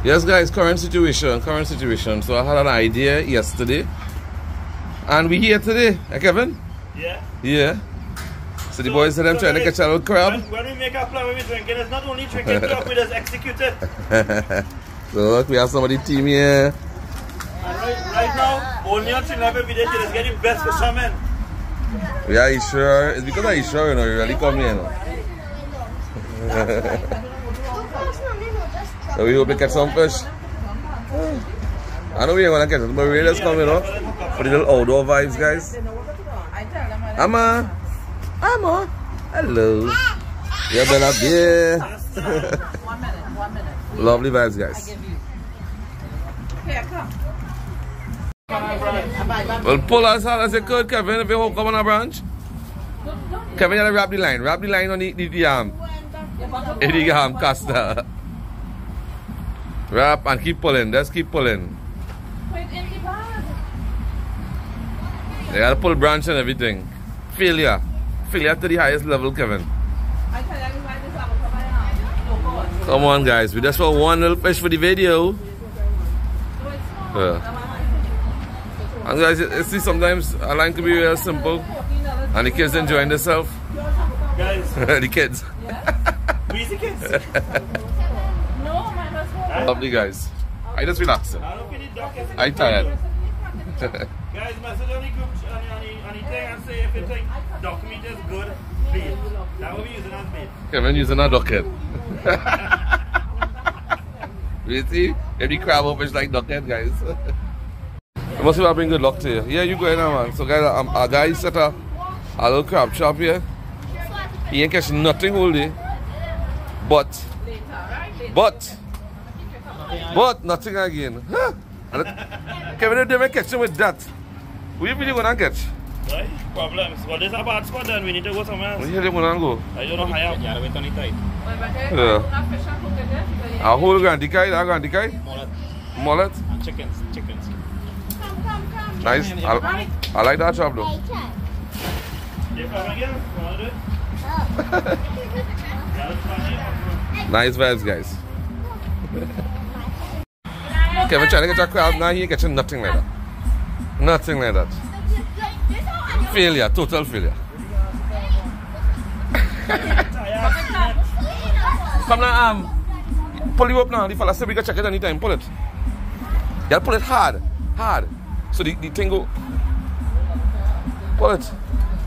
Yes, guys, current situation. So I had an idea yesterday, and we here today, Kevin? Yeah. Yeah. So the boys said them trying to catch a little crab. When we make a plan when we drinking, it's not only drinking crab, we just execute it. So look, we have somebody team here. And right now, only on Trinidad every day, just get the best for salmon. Yeah, you sure? It's because I'm sure, you know, you really come here, you know. So we hope we catch some fish. I know we ain't gonna catch it, but we just come, you know, for the little outdoor vibes, guys. Amma, hello. Yeah, Bella, yeah. 1 minute. Lovely vibes, guys. Here, come. Well, pull as hard as you could, Kevin, if you hope come on a branch. Kevin, you gotta wrap the line. Wrap the line on the arm. In the arm, caster. Wrap and keep pulling. Just keep pulling. You gotta pull branch and everything. Failure to the highest level, Kevin. Come on, guys. We just want one little fish for the video. And guys, you see, sometimes a line can be real simple, and the kids enjoying themselves. Guys. The kids. Where's the kids? Lovely, guys. I just relaxed. I tired. Guys, message on the group on the thing and say if you think duck meat is good, bait. That will be using as bait. Kevin using a duckhead. You see? Every crab or fish like duckhead, guys. You must have bring good luck to you. Yeah, you go in now, man. So guys, our guy set a little crab shop here. He ain't catching nothing whole day. But nothing again. Huh? Kevin, they may catch him with that. Who you really gonna catch? Right? Problems. But there's a bad spot then. We need to go somewhere else. Where you gonna go? I don't know how. Yeah, wait on the tide. Yeah. A whole grandikai, that grandikai? Mullet. And chickens. Nice. I like that chop though. You come again? You want to do it? Nice vibes, guys. Kevin trying to get a crab now, he ain't catching nothing like that. Nothing like that. Failure, total failure. Come now, pull you up now. The fella said we can check it anytime. Pull it. You gotta pull it hard. So the thing go. Pull it.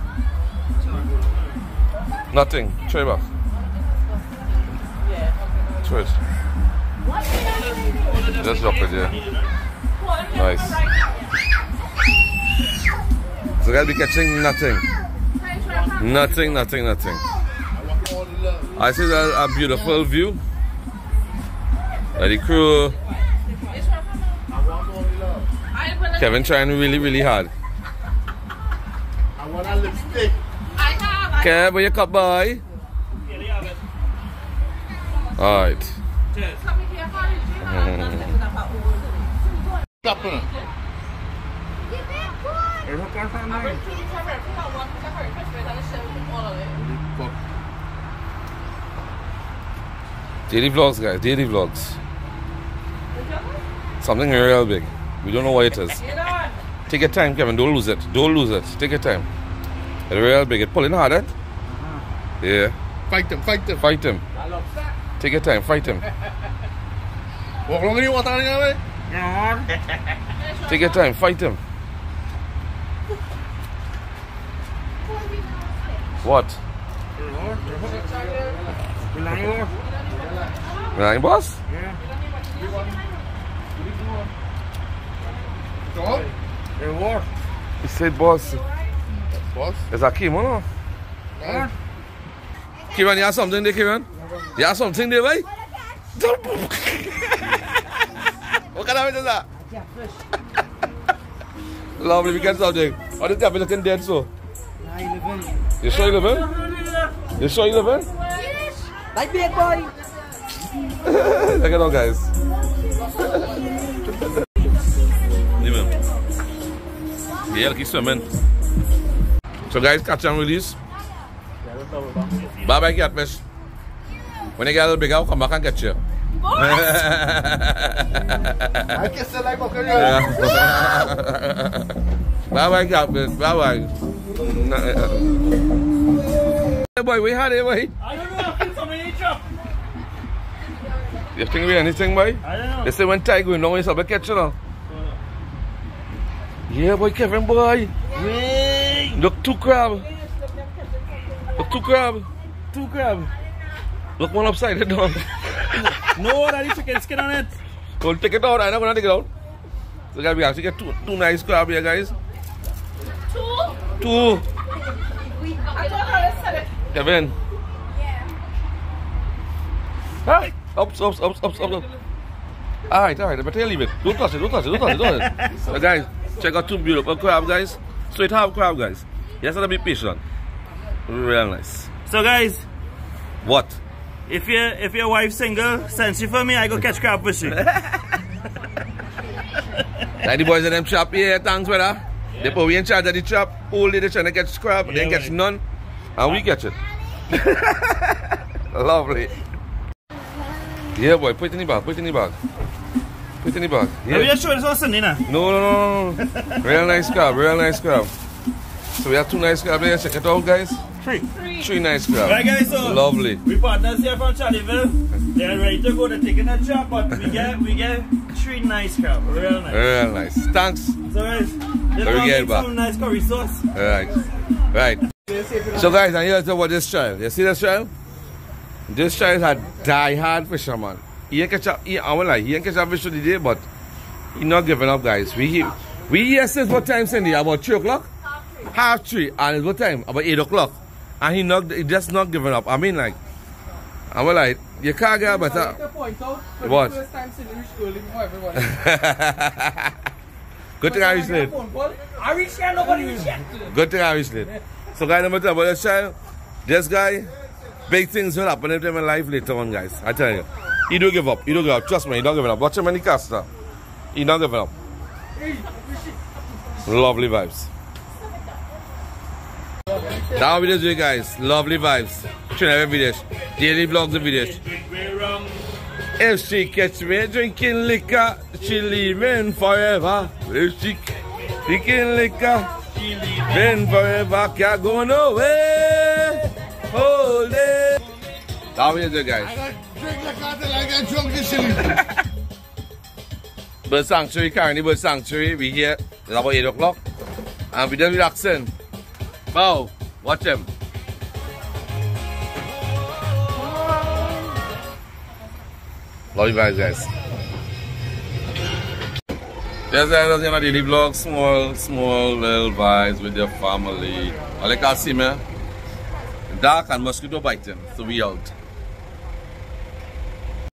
Nothing. Throw it back. Throw it. Just drop it, yeah. Nice. So guys, be catching nothing. Nothing. I see a beautiful view. The crew. Kevin trying really hard. I want a lipstick. Kev, where you cup, boy? Alright. Daily vlogs, guys. Daily vlogs. Something real big. We don't know what it is. Take your time, Kevin. Don't lose it. Take your time. It's real big. It's pulling hard, eh? Yeah. Fight him. Take your time. Fight him. Walk along in the water anyway. Take your time. Fight him. What? Relying boss? Yeah. He said boss. Boss? Is that Kim or no? Yeah. Kieran, you have something there, Kieran? You have something there, right? What kind of fish is that? Lovely, we get something. How did that be looking dead so? You sure you live in? You sure you live in? Like big boy. Look at all, guys. Yeah, keep swimming. So guys, catch and release. Bye bye catfish. When you get a little bigger, I'll come back and get you. I can still like okay. Bye bye, Captain. Bye bye. Hey boy, we had it, boy. I don't know, I feel something in the trap. You think we anything, boy? I don't know. They say when tiger going down, it's a catch, you know. Yeah, boy, Kevin, boy. Wait. Look, 2 crab. Look, 2 crab. 2 crab. Look one upside down. No, that is chicken skin on it. Well, take it out. I'm not going to take it out. So, guys, we actually get two nice crab here, guys. 2? 2. Kevin. Hi. Up. Alright. I better leave it. Don't touch it. So, guys, check out 2 beautiful crab, guys. Straight half crab, guys. You have to be patient. Real nice. So, guys. What? If your wife's single, send she for me, I go catch crab for she. Like the boys in them trap here, thanks brother. Yeah. They put we in charge of the trap, all day they trying to catch crab, they catch none, and we catch it. Lovely. Yeah boy, put it in the bag. Yeah. Are you sure it's on Sunday now? No. Real nice crab. So we have 2 nice crab here, check it out guys. 3 nice crab. Right guys, so lovely. We partners here from Charlieville. They're ready to go to taking a trap, but we get 3 nice crab. Real nice. Thanks. So So guys, let's get some nice curry sauce. Right. So guys, and here's about this child. You see this child? This child had die-hard fisherman. He ain't catch a fish today, but he not giving up, guys. We here since what time, Cindy? About 3 o'clock? Half 3. And it's what time? About 8 o'clock. And he just not giving up. I mean, like, I'm like, you can't get better. What? Good thing I reached late. Good thing I reached late. So guys, I'm going to tell about this child. This guy, big things will happen to him in life later on, guys. I tell you. He don't give up. Trust me, he don't give up. Watch him in the caster. He don't give up. Lovely vibes. That's what we do, guys. Lovely vibes. Every video. Daily vlogs and videos. If she catch me drinking liquor, she leaving forever. If she drinking liquor, she leaving forever. Can't go nowhere. Hold it. That's what we do, guys. I got drink liquor until I get drunk this silly. Bird Sanctuary, Caroni Bird Sanctuary. We here. It's about 8 o'clock. And we just relaxing. Wow. Watch him. Love you guys. Yes, guys, that's my daily vlog. Small little vibes with your family. All I can see me. Dark and mosquito biting. So we out.